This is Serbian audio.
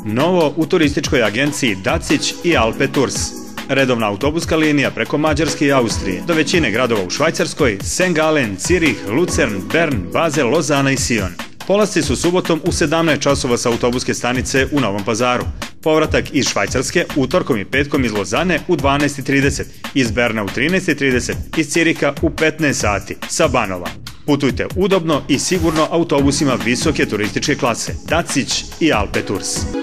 Novo u turističkoj agenciji Dacić i Alpe Tours. Redovna autobuska linija preko Mađarske i Austrije do većine gradova u Švajcarskoj, St. Gallen, Cirih, Lucern, Bern, Basel, Lozana i Sion. Polasci su subotom u 17 časova sa autobuske stanice u Novom Pazaru. Povratak iz Švajcarske utorkom i petkom iz Lozane u 12:30, iz Berna u 13:30, iz Ciriha u 15 sati, sa Banova. Putujte udobno i sigurno autobusima visoke turističke klase Dacić i Alpe Tours.